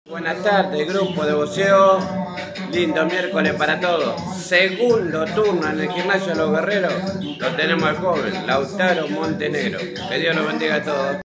Buenas tardes, grupo de boxeo. Lindo miércoles para todos. Segundo turno en el gimnasio de los Guerreros. Lo tenemos al joven Lautaro Montenegro. Que Dios lo bendiga a todos.